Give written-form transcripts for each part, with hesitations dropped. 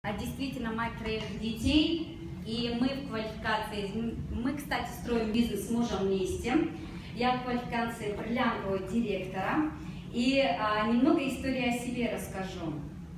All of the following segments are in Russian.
Действительно, мать 3 детей, и мы в квалификации, мы, кстати, строим бизнес с мужем вместе. Я в квалификации бриллиантового директора, и немного истории о себе расскажу.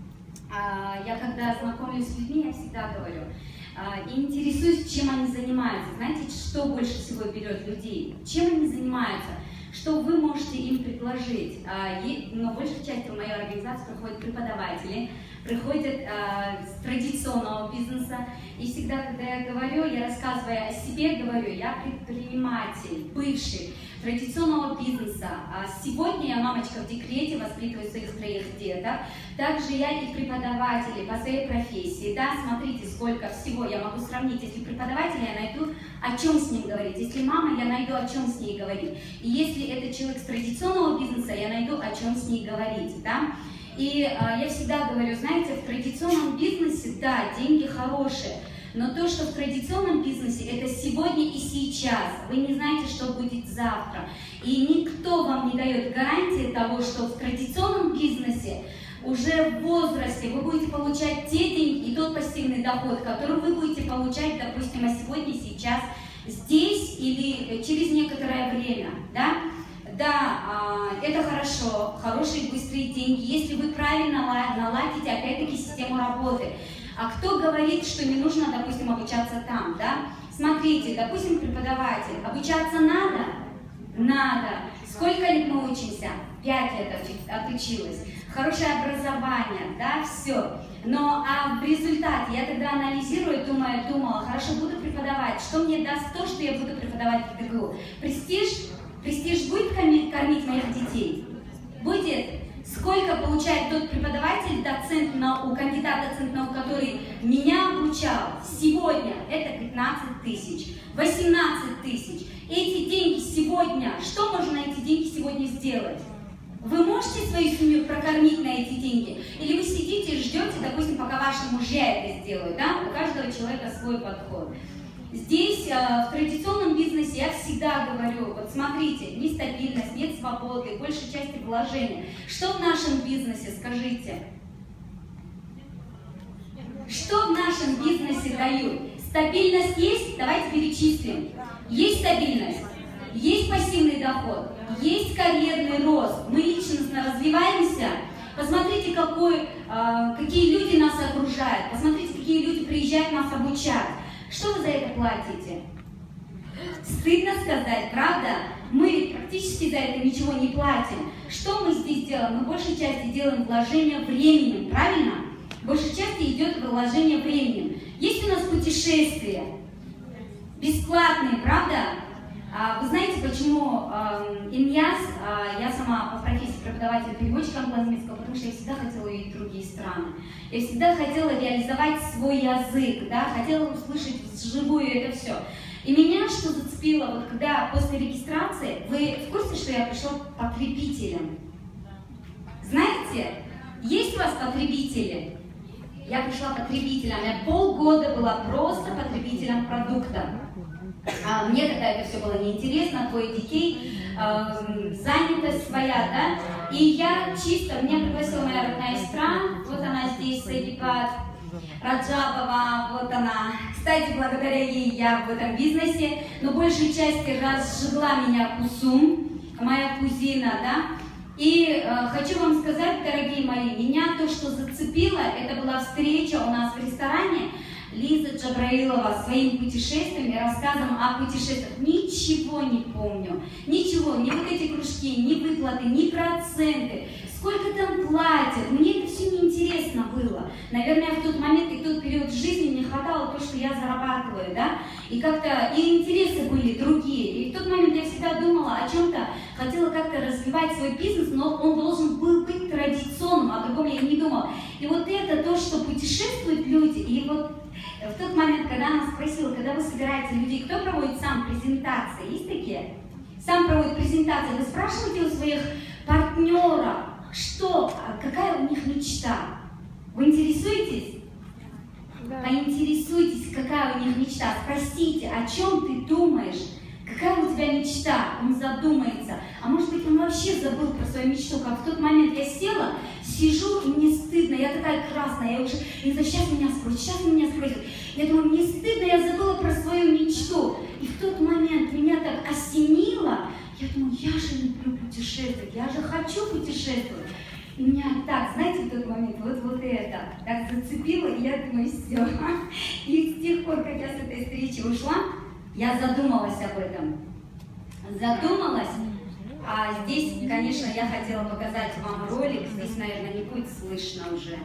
Я когда знакомлюсь с людьми, я всегда говорю, и интересуюсь, чем они занимаются. Знаете, что больше всего берет людей? Чем они занимаются? Что вы можете им предложить? Но большей частью в мою организацию приходят преподаватели, приходят с традиционного бизнеса. И всегда, когда я говорю, я рассказываю о себе, говорю, я предприниматель, бывший традиционного бизнеса. Сегодня я мамочка в декрете, воспитываю своих 3 деток. Также я и преподаватель по своей профессии. Да, смотрите, сколько всего я могу сравнить. Если преподаватель, я найду, о чем с ним говорить. Если мама, я найду, о чем с ней говорить. И если это человек с традиционного бизнеса, я найду, о чем с ней говорить. Да? И я всегда говорю, знаете, в традиционном бизнесе, да, деньги хорошие, но то, что в традиционном бизнесе, это сегодня и сейчас. Вы не знаете, что будет завтра. И никто вам не дает гарантии того, что в традиционном бизнесе уже в возрасте вы будете получать те деньги и тот пассивный доход, который вы будете получать, допустим, сегодня, сейчас, здесь или через некоторое время. Да? Да, это хорошо, хорошие быстрые деньги, если вы правильно наладите, опять-таки, систему работы. А кто говорит, что не нужно, допустим, обучаться там, да? Смотрите, допустим, преподаватель, обучаться надо? Надо. Сколько лет мы учимся? 5 лет отучилась. Хорошее образование, да, все. Но в результате я тогда анализирую, думала, хорошо, буду преподавать. Что мне даст то, что я буду преподавать в ГГУ? Престиж? Престиж будет кормить моих детей? Будет? Сколько получает тот преподаватель, доцент наук, кандидат доцент наук, который меня обучал сегодня? Это 15 тысяч, 18 тысяч. Эти деньги сегодня, что можно на эти деньги сегодня сделать? Вы можете свою семью прокормить на эти деньги? Или вы сидите и ждете, допустим, пока ваши мужья это сделают? Да? У каждого человека свой подход. Здесь, в традиционном бизнесе, я всегда говорю, вот смотрите, нестабильность, нет свободы, большей части вложения. Что в нашем бизнесе, скажите? Что в нашем бизнесе дают? Стабильность есть? Давайте перечислим. Есть стабильность, есть пассивный доход, есть карьерный рост, мы личностно развиваемся. Посмотрите, какие люди нас окружают, посмотрите, какие люди приезжают нас обучать. Что вы за это платите? Стыдно сказать, правда? Мы ведь практически за это ничего не платим. Что мы здесь делаем? Мы в большей части делаем вложение временем, правильно? В большей части идет вложение временем. Есть у нас путешествия, бесплатные, правда? Вы знаете, почему Иньяс, я сама по профессии преподаватель-переводчик англо-немецкого, потому что я всегда хотела увидеть другие страны. Я всегда хотела реализовать свой язык, да, хотела услышать вживую это все. И меня что зацепило, вот когда после регистрации, вы в курсе, что я пришла потребителем? Знаете, есть у вас потребители? Я пришла потребителем, я полгода была просто потребителем продукта. Мне тогда это все было неинтересно, твой дикей, занятость своя, да? И я чисто, меня пригласила моя родная сестра, вот она здесь, Саидипат Раджабова, вот она. Кстати, благодаря ей я в этом бизнесе, но большей части разжигла меня Кусум, моя кузина, да? И хочу вам сказать, дорогие мои, меня то, что зацепило, это была встреча у нас в ресторане, Лиза Джабраилова своим путешествием и рассказом о путешествиях. Ничего не помню. Ничего, ни вот эти кружки, ни выплаты, ни проценты. Сколько там платят. Мне это все неинтересно было. Наверное, в тот момент и в тот период жизни мне хватало то, что я зарабатываю, да? И как-то и интересы были другие. И в тот момент я всегда думала о чем-то, хотела как-то развивать свой бизнес, но он должен был быть традиционным, о другом я не думала. И вот это то, что путешествуют люди, и вот в тот момент, когда она спросила, когда вы собираете людей, кто проводит сам презентации, есть такие? Сам проводит презентации, вы спрашиваете у своих партнеров, какая у них мечта? Вы интересуетесь? Да. Поинтересуйтесь, какая у них мечта. Спросите, о чем ты думаешь? Какая у тебя мечта? Он задумается. А может быть, он вообще забыл про свою мечту, как в тот момент я села, сижу, и мне стыдно, я такая красная, я уже, не знаю, сейчас меня спросят. Я думаю, мне стыдно, я забыла про свою мечту. И в тот момент меня так осенило, я думаю, я же люблю путешествовать, я же хочу путешествовать. И меня так, знаете, в тот момент, вот это, так зацепило, и я думаю, все. И с тех пор, как я с этой встречи ушла, я задумалась об этом. А здесь, конечно, я хотела показать вам ролик, здесь, наверное, не будет слышно уже.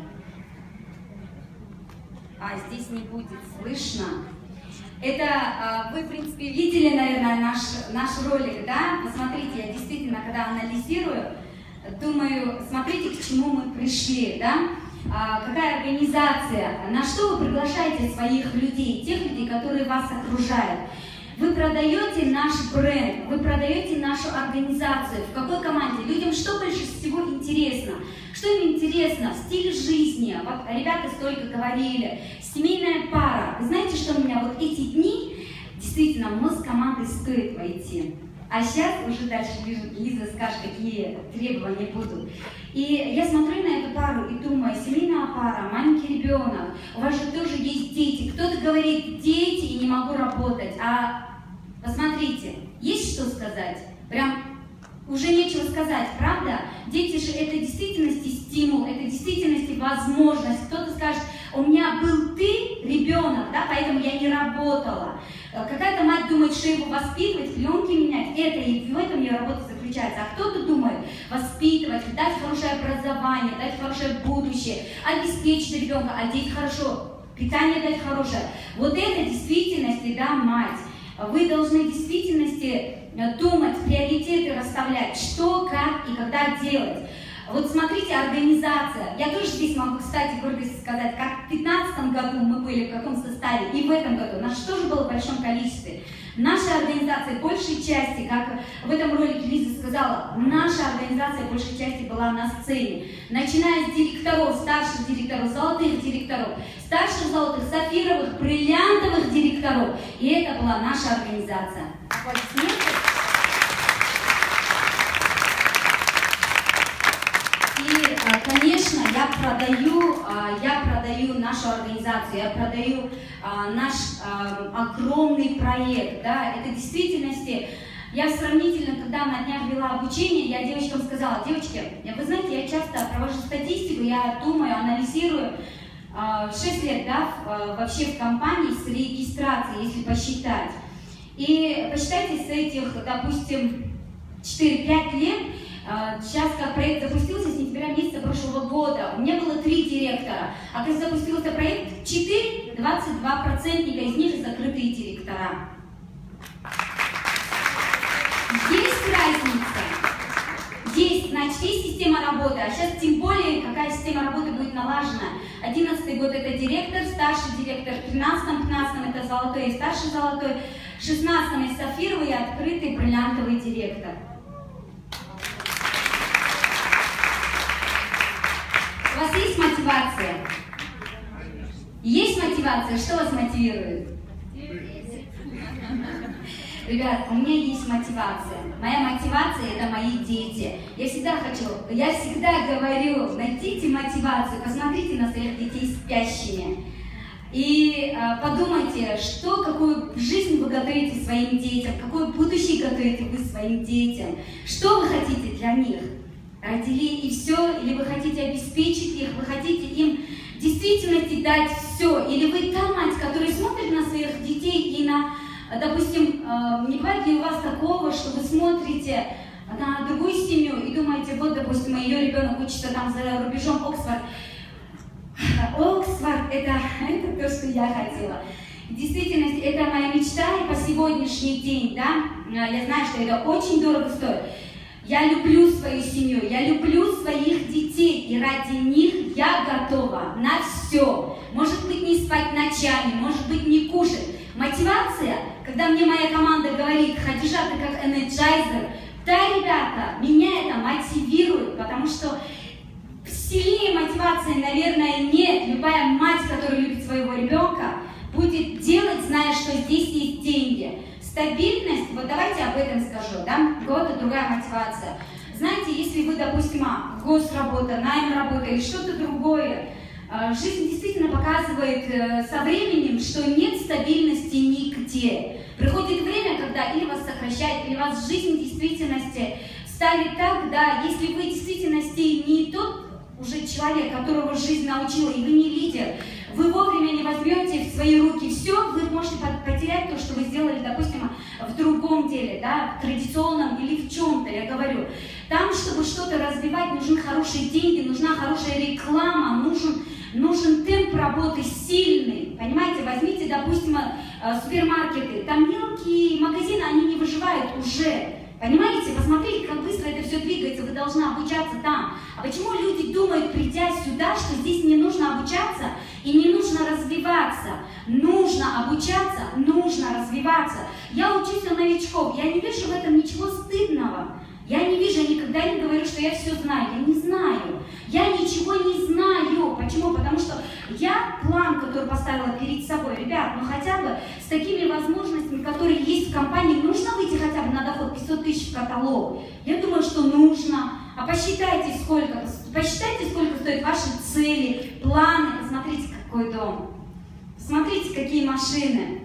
Здесь не будет слышно. Это, вы, в принципе, видели, наверное, наш ролик, да? Посмотрите, я действительно, когда анализирую, думаю, смотрите, к чему мы пришли, да? Какая организация, на что вы приглашаете своих людей, тех людей, которые вас окружают. Вы продаете наш бренд, вы продаете нашу организацию. В какой команде? Людям что больше всего интересно? Что им интересно? Стиль жизни. Вот ребята столько говорили. Семейная пара. Вы знаете, что у меня вот эти дни, действительно, в мозг команды стоит войти. А сейчас уже дальше вижу, Лиза скажет, какие требования будут. И я смотрю на эту пару и думаю, семейная пара, маленький ребенок, у вас же тоже есть дети. Кто-то говорит, дети, и не могу работать. Посмотрите, есть что сказать? Прям уже нечего сказать, правда? Дети же это в действительности стимул, это в действительности возможность. Кто-то скажет, у меня был ты, ребенок, да, поэтому я не работала. Какая-то мать думает, что его воспитывать, пеленки менять, это и в этом ее работа заключается. А кто-то думает, воспитывать, дать хорошее образование, дать хорошее будущее, обеспечить ребенка, одеть хорошо, питание дать хорошее. Вот это в действительности, да, мать. Вы должны в действительности думать, приоритеты расставлять, что, как и когда делать. Вот смотрите, организация. Я тоже здесь могу, кстати, гордость сказать, как в 2015 году мы были в каком составе, и в этом году нас тоже было в большом количестве. Наша организация в большей части, как в этом ролике Лиза сказала, наша организация в большей части была на сцене. Начиная с директоров, старших директоров, золотых директоров, старших золотых, сапфировых, бриллиантовых директоров. И это была наша организация. Аплодисменты. И, конечно, я продаю нашу организацию, я продаю наш огромный проект. Да? Это в действительности, я сравнительно, когда на днях вела обучение, я девочкам сказала, девочки, вы знаете, я часто провожу статистику, я думаю, анализирую, 6 лет, да, вообще в компании с регистрацией, если посчитать. И посчитайте с этих, допустим, 4-5 лет, сейчас как проект запустился с сентября месяца прошлого года, у меня было 3 директора, а когда запустился проект, 4, 22% из них закрытые директора. Есть разница. Есть, значит, есть система работы, а сейчас тем более какая система работы будет налажена. 11-й год это директор, старший директор, в 15-м это золотой и старший золотой, в 16-м это сапфировый и открытый бриллиантовый директор. У вас есть мотивация? Есть мотивация? Что вас мотивирует? Ребят, у меня есть мотивация. Моя мотивация – это мои дети. Я всегда говорю, найдите мотивацию, посмотрите на своих детей спящими. И подумайте, какую жизнь вы готовите своим детям, какое будущее готовите вы своим детям. Что вы хотите для них? Родили и все, или вы хотите обеспечить их, вы хотите им в действительности дать все, или вы та мать, которая смотрит на своих детей и на, допустим, не бывает ли у вас такого, что вы смотрите на другую семью и думаете, вот, допустим, ее ребенок учится там за рубежом Оксфорд. Оксфорд это то, что я хотела. В действительности это моя мечта, и по сегодняшний день, да, я знаю, что это очень дорого стоит. Я люблю свою семью, я люблю своих детей, и ради них я готова на все. Может быть, не спать ночами, может быть, не кушать. Мотивация, когда мне моя команда говорит, Хадижа, ты как энерджайзер, да, ребята, меня это мотивирует, потому что сильнее мотивации, наверное, нет. Любая мать, которая любит своего ребенка, будет делать, зная, что здесь есть деньги. Стабильность, вот давайте об этом скажу, да, у кого-то другая мотивация. Знаете, если вы, допустим, госработа, найм работа или что-то другое. Жизнь действительно показывает со временем, что нет стабильности нигде. Приходит время, когда или вас сокращают, или вас жизнь в действительности ставит так, да, если вы в действительности не тот уже человек, которого жизнь научила, и вы не лидер, вы вовремя не возьмете в свои руки все, вы можете потерять то, что вы сделали, допустим, в другом деле, да, в традиционном или в чем-то, я говорю. Там, чтобы что-то развивать, нужны хорошие деньги, нужна хорошая реклама, нужен темп работы сильный. Понимаете, возьмите, допустим, супермаркеты, там мелкие магазины, они не выживают уже. Понимаете, посмотрите, как быстро это все двигается, вы должны обучаться там. А почему люди думают, придя сюда, что здесь не нужно обучаться и не нужно развиваться? Нужно обучаться, нужно развиваться. Я учусь у новичков, я не вижу в этом ничего стыдного. Я не вижу, я никогда не говорю, что я все знаю. Я не знаю. Я ничего не знаю. Почему? Потому что я план, который поставила перед собой, ребят, ну хотя бы с такими возможностями, которые есть в компании, нужно выйти хотя бы на доход 500 тысяч в каталог. Я думаю, что нужно. А посчитайте, сколько стоят ваши цели, планы. Посмотрите, какой дом. Посмотрите, какие машины.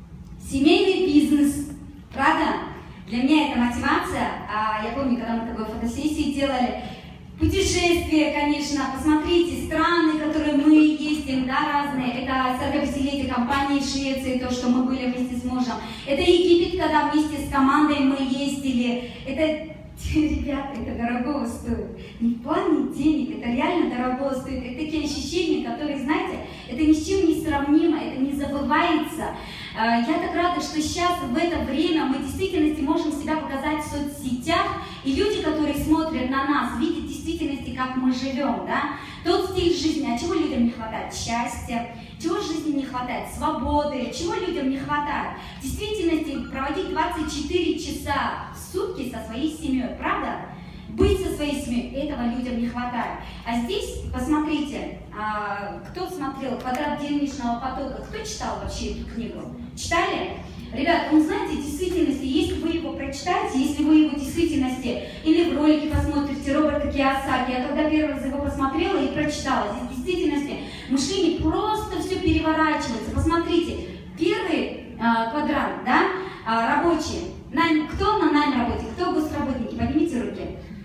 Семейный бизнес. Правда? Для меня это мотивация. Я помню, когда мы такой фотосессии делали. Путешествия, конечно. Посмотрите, страны, в которые мы ездим, да, разные. Это 40-летие компании в Швеции, то, что мы были вместе с мужем. Это Египет, когда вместе с командой мы ездили. Это, ребята, это дорого стоит. Не в плане денег, это реально дорого стоит. Это такие ощущения, которые, знаете, это ни с чем не сравнимо, это не забывается. Я так рада, что сейчас, в это время, мы в действительности можем себя показать в соцсетях, и люди, которые смотрят на нас, видят в действительности, как мы живем, да? Тот стиль жизни, а чего людям не хватает? Счастья. Чего в жизни не хватает? Свободы. Чего людям не хватает? В действительности проводить 24 часа в сутки со своей семьей, правда? Быть со своей семьей, этого людям не хватает. А здесь, посмотрите, кто смотрел «Квадрат денежного потока», кто читал вообще эту книгу? Читали? Ребят, знаете, в действительности, если вы его прочитаете, если вы его в действительности, или в ролике посмотрите Роберта Кийосаки, я когда первый раз его посмотрела и прочитала, здесь в действительности мышление просто все переворачивается. Посмотрите, первый квадрант, да, рабочий, кто на найм работе, кто госработники, поднимите руки.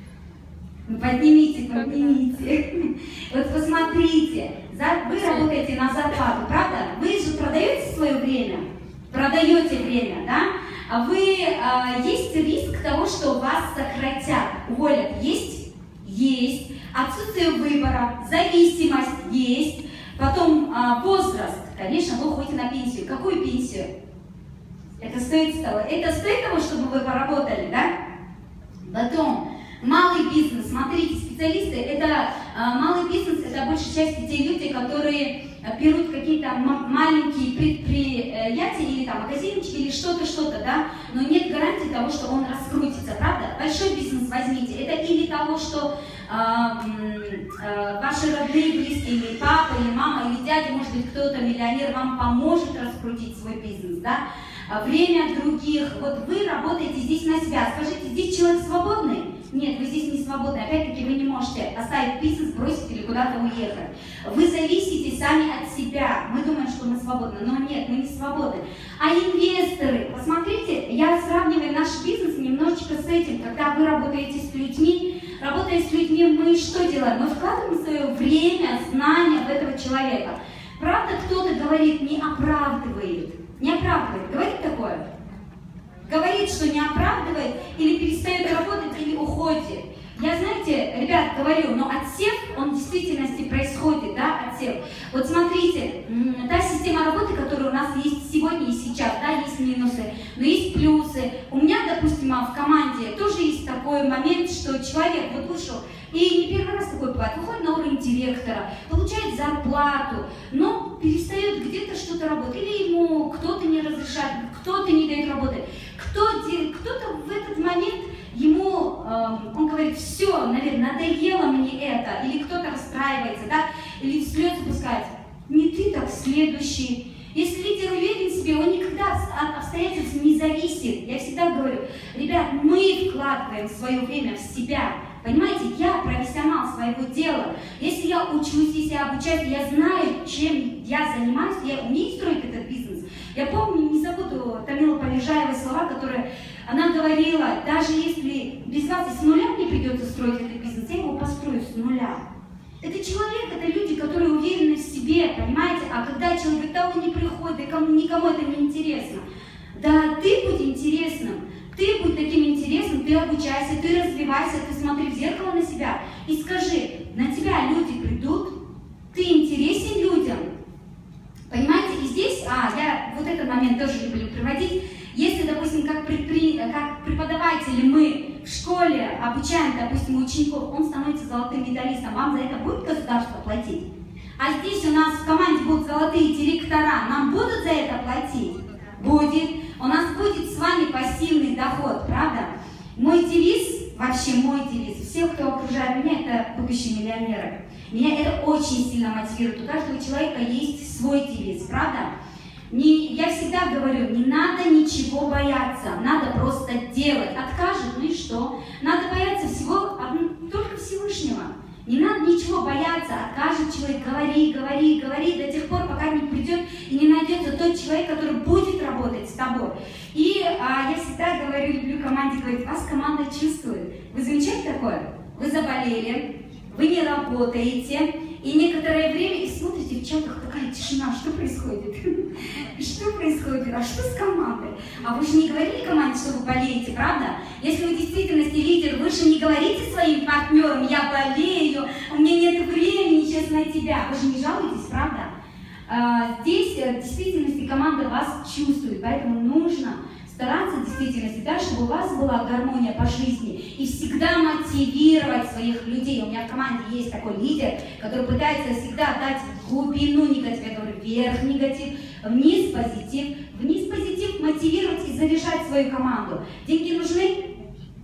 Поднимите. Вот посмотрите, вы работаете на зарплату, правда? Вы же продаете свое время, продаете время, да? А есть риск того, что вас сократят, уволят. Есть? Есть. Отсутствие выбора, зависимость есть. Потом возраст. Конечно, вы уходите на пенсию. Какую пенсию? Это стоит того, чтобы вы поработали, да? Потом малый бизнес. Смотрите, специалисты, малый бизнес, это большей части те люди, которые берут какие-то маленькие предприятия или там магазинчики или что-то, да, но нет гарантии того, что он раскрутится, правда? Большой бизнес возьмите, это или того, что ваши родные, близкие, или папа, или мама, или дядя, может быть, кто-то миллионер вам поможет раскрутить свой бизнес, да? Время других, вот вы работаете здесь на себя, скажите, здесь человек свободный? Нет, вы здесь не свободны, опять-таки вы не можете оставить бизнес, бросить или куда-то уехать. Вы зависите сами от себя, мы думаем, что мы свободны, но нет, мы не свободны. А инвесторы, посмотрите, я сравниваю наш бизнес немножечко с этим, когда вы работаете с людьми, работая с людьми, мы что делаем? Мы вкладываем свое время, знания в этого человека. Правда, кто-то говорит, не оправдывает, говорит такое? Говорит, что не оправдывает, или перестает работать, или уходит. Я, знаете, ребят, говорю, но отсев, он в действительности происходит, да, отсев. Вот смотрите, та система работы, которая у нас есть сегодня и сейчас, да, есть минусы, но есть плюсы. У меня, допустим, в команде тоже есть такой момент, что человек вот вышел, и не первый раз такой бывает, выходит на уровень директора, получает зарплату, но перестает где-то что-то работать, или ему кто-то не разрешает, кто-то не дает работать, кто-то в этот момент ему, он говорит, все, наверное, надоело мне это, или кто-то расстраивается, да, или слезы пускает. Не ты, так следующий. Если лидер уверен в себе, он никогда от обстоятельств не зависит. Я всегда говорю, ребят, мы вкладываем свое время в себя. Понимаете, я профессионал своего дела. Если я учусь, если я обучаюсь, я знаю, чем я занимаюсь, я умею строить этот бизнес. Я помню, не забуду Тамилы Полежаевой слова, которые она говорила: даже если без вас и с нуля мне придется строить этот бизнес, я его построю с нуля. Это человек, это люди, которые уверены в себе, понимаете? А когда человек говорит: да он не приходит, никому это не интересно. Да ты будь интересным, ты будь таким интересным, ты обучайся, ты развивайся, ты смотри в зеркало на себя и скажи: на тебя люди придут, ты интересен людям. Понимаете, и здесь, я вот этот момент тоже люблю приводить. Если, допустим, как преподаватели мы в школе обучаем, допустим, учеников, он становится золотым медалистом, вам за это будет государство платить? А здесь у нас в команде будут золотые директора, нам будут за это платить? Будет. У нас будет с вами пассивный доход, правда? Мой девиз, вообще мой девиз, всех, кто окружает меня, это будущие миллионеры. Меня это очень сильно мотивирует. У каждого человека есть свой девиз, правда? Я всегда говорю, не надо ничего бояться, надо просто делать. Откажет, ну и что? Надо бояться всего, только Всевышнего. Не надо ничего бояться, откажет человек, говори до тех пор, пока не придет и не найдется тот человек, который будет работать с тобой. И я всегда говорю, люблю команде говорить: вас команда чувствует. Вы замечаете такое? Вы заболели, вы не работаете, и некоторое время и смотрите в чатах, такая тишина, что происходит? Что происходит? А что с командой? А вы же не говорили команде, что вы болеете, правда? Если вы в действительности лидер, вы же не говорите своим партнерам: я болею, у меня нет времени сейчас на тебя. Вы же не жалуетесь, правда? Здесь в действительности команда вас чувствует, поэтому нужно стараться в действительности, да, чтобы у вас была гармония по жизни и всегда мотивировать своих людей. У меня в команде есть такой лидер, который пытается всегда дать глубину негатива. Я говорю: вверх негатив, вниз позитив, мотивировать и заряжать свою команду. Деньги нужны?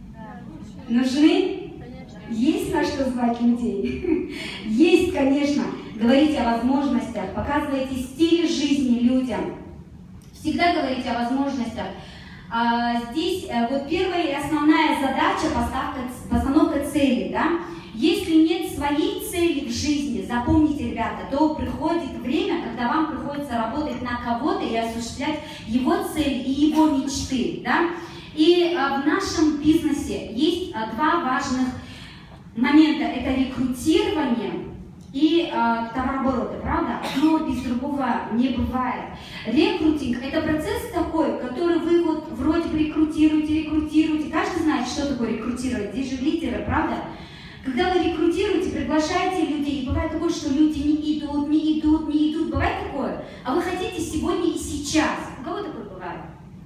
Нужны? Есть на что звать людей? Есть, конечно. Говорите о возможностях, показывайте стиль жизни людям. Всегда говорите о возможностях. Здесь вот первая и основная задача – постановка цели. Да? Если нет своей цели в жизни, запомните, ребята, то приходит время, когда вам приходится работать на кого-то и осуществлять его цели и его мечты. Да? И в нашем бизнесе есть два важных момента. Это рекрутирование и товарообороты, правда? Одно без другого не бывает. Рекрутинг – это процесс такой, который вы вот вроде бы рекрутируете. Каждый знает, что такое рекрутировать. Здесь же лидеры, правда? Когда вы рекрутируете, приглашаете людей, и бывает такое, что люди не идут. Бывает такое? А вы хотите сегодня и сейчас. У кого такое бывает?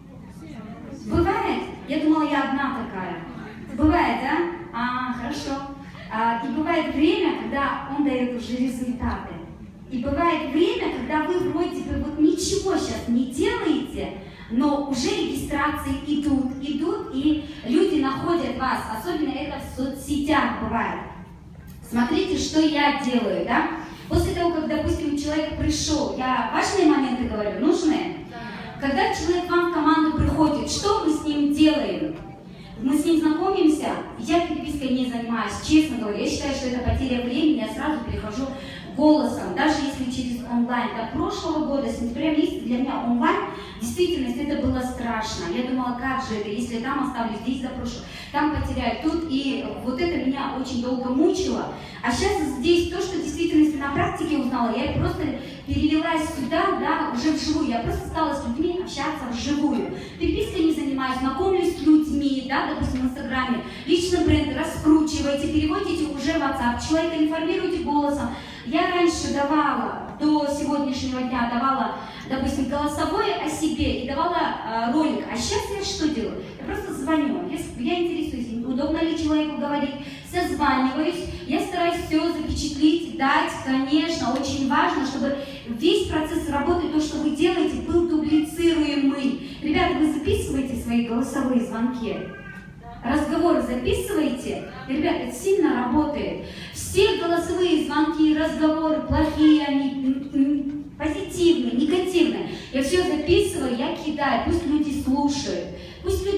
Бывает? Я думала, я одна такая. Бывает, да? Хорошо. И бывает время, когда он дает уже результаты. И бывает время, когда вы вроде бы вот ничего сейчас не делаете, но уже регистрации идут, и люди находят вас. Особенно это в соцсетях бывает. Смотрите, что я делаю, да? После того, как, допустим, человек пришел, я важные моменты говорю, нужные? Да. Когда человек вам в команду приходит, что мы с ним делаем? Мы с ним знакомимся, я перепиской не занимаюсь, честно говоря. Я считаю, что это потеря времени, я сразу перехожу голосом, даже если через онлайн. До прошлого года, с сентября месяца, для меня онлайн, в действительности это было страшно. Я думала, как же это, если там оставлю, здесь запрошу, там потеряю, тут. И вот это меня очень долго мучило. А сейчас здесь то, что в действительности на практике узнала, я просто перевелась сюда, да, уже вживую. Я просто стала с людьми общаться вживую. Перепиской не занимаюсь, знакомлюсь с людьми, да, допустим, в Инстаграме. Личный бренд раскручиваете, переводите уже в WhatsApp, человека информируйте голосом. Я раньше давала, до сегодняшнего дня давала, допустим, голосовое о себе и давала ролик. А сейчас я что делаю? Я просто звоню, я интересуюсь, удобно ли человеку говорить, созваниваюсь, я стараюсь все запечатлить, дать, конечно, очень важно, чтобы весь процесс работы, то, что вы делаете, был дублицируемый. Ребята, вы записываете свои голосовые звонки? Разговоры записываете? Ребята, это сильно работает. Все голосовые звонки, разговоры, плохие они, позитивные, негативные. Я все записываю, я кидаю, пусть люди слушают. Пусть люди слушают.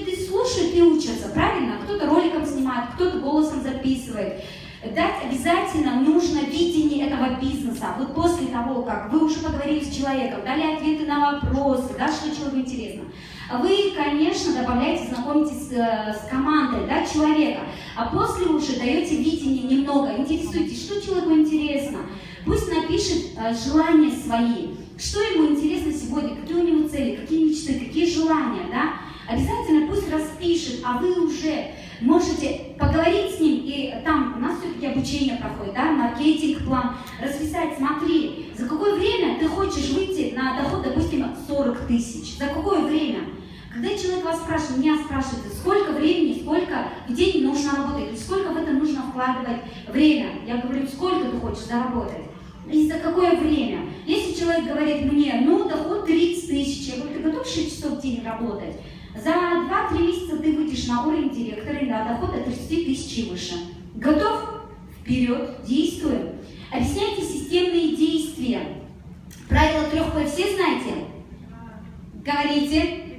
слушают и учатся, правильно? Кто-то роликом снимает, кто-то голосом записывает. Дать обязательно нужно видение этого бизнеса. Вот после того, как вы уже поговорили с человеком, дали ответы на вопросы, да, что человеку интересно, вы, конечно, добавляете, знакомитесь с командой, да, человека, а после уже даете видение немного, интересуйтесь, что человеку интересно. Пусть напишет желания свои, что ему интересно сегодня, какие у него цели, какие мечты, какие желания, да. Обязательно пусть распишет, а вы уже можете поговорить с ним, и там у нас все-таки обучение проходит, да, маркетинг-план, расписать, смотри, за какое время ты хочешь выйти на доход, допустим, 40 тысяч, за какое время? Когда человек вас спрашивает, меня спрашивает, сколько времени, сколько в день нужно работать, сколько в это нужно вкладывать время, я говорю, сколько ты хочешь заработать, и за какое время? Если человек говорит мне, ну, доход 30 тысяч, я говорю, ты готов 6 часов в день работать? За 2-3 месяца ты выйдешь на уровень директора и на доход от 30 тысяч и выше. Готов? Вперед, действуем. Объясняйте системные действия. Правило 3П все знаете? Говорите.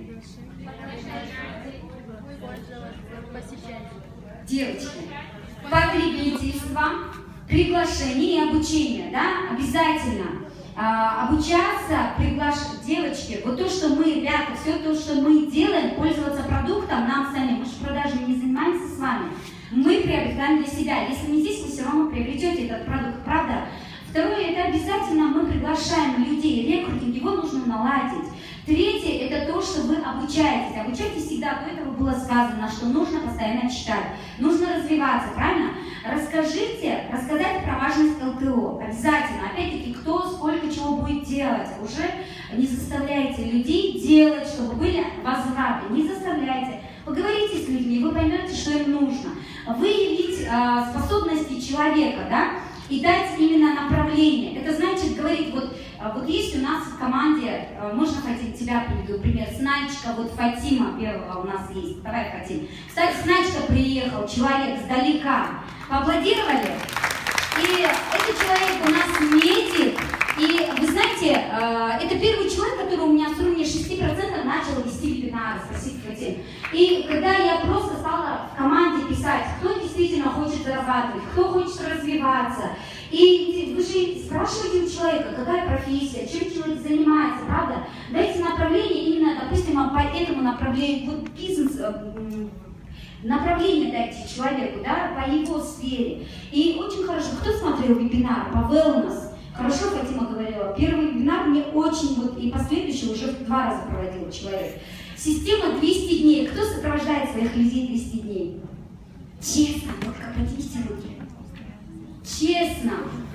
Девочки, потребительство, приглашение и обучение, да, обязательно. Обучаться, приглашать девочки, вот то, что мы, ребята, все то, что мы делаем, пользоваться продуктом, нам сами, мы же продажами не занимаемся с вами, мы приобретаем для себя. Если не здесь, вы все равно приобретете этот продукт, правда? Второе, это обязательно мы приглашаем людей, рекрутинг, его нужно наладить. Третье, это то, что вы обучаетесь. Обучайтесь всегда, до этого было сказано, что нужно постоянно читать, нужно развиваться, правильно? Рассказать про важность ЛТО. Обязательно. Опять-таки, кто сколько чего будет делать. Уже не заставляйте людей делать, чтобы были возвраты. Не заставляйте. Поговорите с людьми, вы поймете, что им нужно. Выявить способности человека, да? И дать именно направление. Это значит говорить, вот есть у нас в команде, можно, Фатим, тебя приведу пример, Снайчка, вот Фатима первого у нас есть. Давай, Фатим. Кстати, Снайчка приехал, человек сдалека. Поаплодировали? И этот человек у нас медик. И вы знаете, это первый человек, который у меня с уровня 6% начал вести вебинары, спасибо, Фатим. И когда я просто стала в команде писать, кто действительно хочет зарабатывать, кто хочет развиваться, и вы же спрашиваете у человека, какая профессия, чем человек занимается, правда? Дайте направление именно, допустим, по этому направлению, вот бизнес, направление дайте человеку, да, по его сфере. И очень хорошо, кто смотрел вебинар по wellness? Хорошо, Фатима говорила, первый вебинар мне очень, вот, и последующий уже 2 раза проводил человек. Система 200 дней. Кто сопровождает своих людей 200 дней? Честно, вот как поднимите руки. Честно.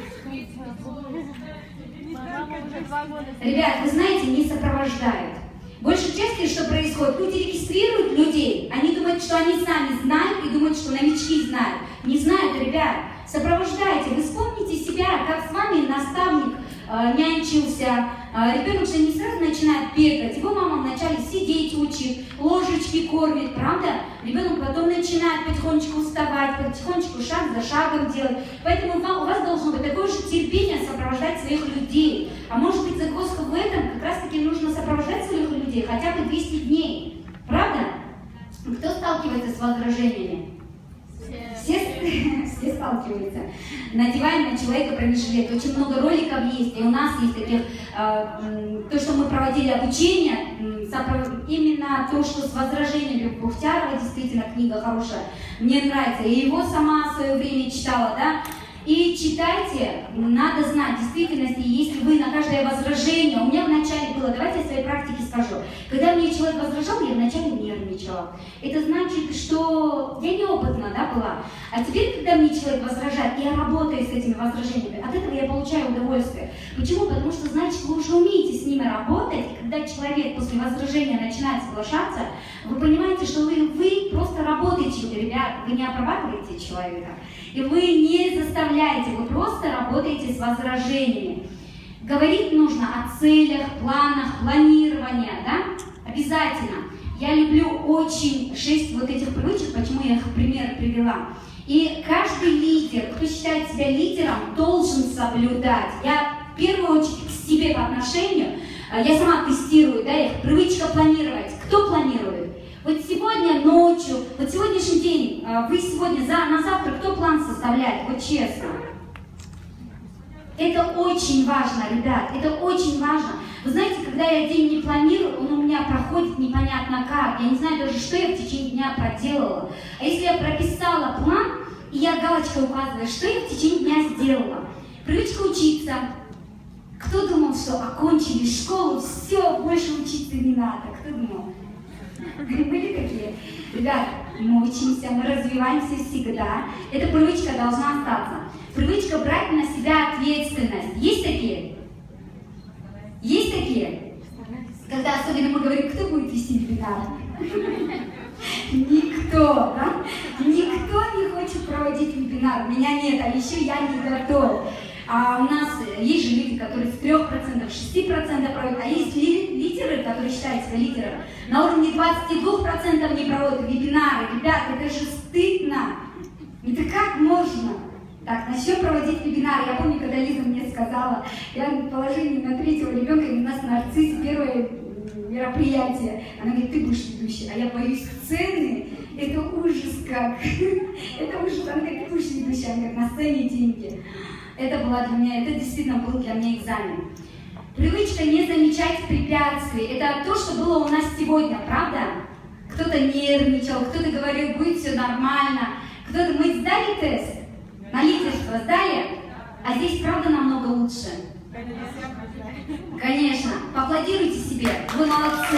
Ребят, вы знаете, не сопровождают. Большей части, что происходит, люди регистрируют людей, они думают, что они сами знают и думают, что новички знают. Не знают, ребят. Сопровождайте. Вы вспомните себя, как с вами наставник нянчился. Ребенок же не сразу начинает бегать. Его мама вначале сидеть учит, ложечки кормит, правда? Ребенок потом начинает потихонечку вставать, потихонечку шаг за шагом делать. Поэтому у вас должно быть такое же терпение сопровождать своих людей. А может быть, загвоздка в этом, как раз таки нужно сопровождать своих людей хотя бы 200 дней. Правда? Кто сталкивается с возражениями? Все сталкиваются. Надеваем на человека бронежилет. Очень много роликов есть, и у нас есть таких, то, что мы проводили обучение, именно то, что с возражениями Бухтярова, действительно, книга хорошая, мне нравится. И его сама в свое время читала, да. И читайте, надо знать, в действительности, если вы на каждое возражение, у меня вначале было, давайте я своей практике скажу, когда мне человек возражал, я вначале нервничала. Это значит, что я неопытна, да, была. А теперь, когда мне человек возражает, я работаю с этими возражениями, от этого я получаю удовольствие. Почему? Потому что, значит, вы уже умеете с ними работать, и когда человек после возражения начинает соглашаться, вы понимаете, что вы просто работаете, ребят, вы не обрабатываете человека. И вы не заставляете, вы просто работаете с возражениями. Говорить нужно о целях, планах, планировании, да? Обязательно. Я люблю очень 6 вот этих привычек, почему я их в пример привела. И каждый лидер, кто считает себя лидером, должен соблюдать. Я в первую очередь к себе по отношению, я сама тестирую, да, их привычка планировать. Кто планирует? Вот сегодня ночью, вот сегодняшний день, вы сегодня на завтра кто план составляет? Вот честно. Это очень важно, ребят, это очень важно. Вы знаете, когда я день не планирую, он у меня проходит непонятно как. Я не знаю даже, что я в течение дня проделала. А если я прописала план, и я галочкой указываю, что я в течение дня сделала. Привычка учиться. Кто думал, что окончили школу, все, больше учиться не надо? Кто думал? Были такие? Ребят, мы учимся, мы развиваемся всегда. Эта привычка должна остаться. Привычка брать на себя ответственность. Есть такие? Есть такие? Когда особенно мы говорим, кто будет вести вебинар? Никто, да? Никто не хочет проводить вебинар. Меня нет, а еще я не готов. А у нас есть же люди, которые с 3%, 6% проводят, а есть лидеры, которые считают себя лидером, на уровне 22% не проводят вебинары. Ребят, это же стыдно. Это как можно? Так, начнем проводить вебинары. Я помню, когда Лиза мне сказала, я в положении на 3-го ребенка, и у нас нарцисс, первое мероприятие. Она говорит, ты будешь ведущей, а я боюсь сцены. Это ужас как. Это ужас. Она говорит, ты будешь ведущей, она говорит, на сцене деньги. Это была для меня, это действительно был для меня экзамен. Привычка не замечать препятствий. Это то, что было у нас сегодня, правда? Кто-то нервничал, кто-то говорил, будет все нормально. Кто-то, мы сдали тест на лидерство, сдали? А здесь правда намного лучше. Конечно. Поаплодируйте себе, вы молодцы.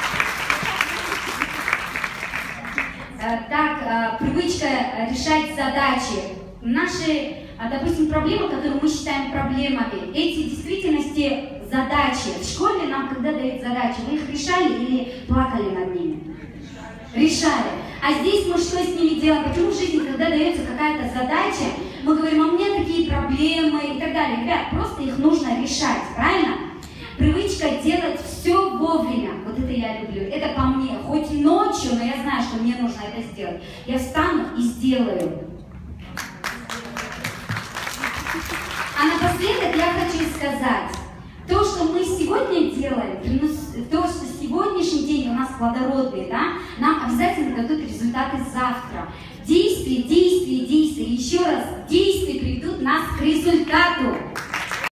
Так, привычка решать задачи. Наши, допустим, проблемы, которые мы считаем проблемами, эти в действительности задачи. В школе нам, когда дают задачи, вы их решали или плакали над ними? Решали. А здесь мы что с ними делаем? Почему в жизни, когда дается какая-то задача, мы говорим, а у меня такие проблемы и так далее. Ребят, просто их нужно решать, правильно? Привычка делать все вовремя. Вот это я люблю. Это по мне. Хоть ночью, но я знаю, что мне нужно это сделать. Я встану и сделаю. А напоследок я хочу сказать, то, что мы сегодня делаем, то, что сегодняшний день у нас плодородный, да, нам обязательно дадут результаты завтра. Действия, действия, действия. Еще раз, действия приведут нас к результату.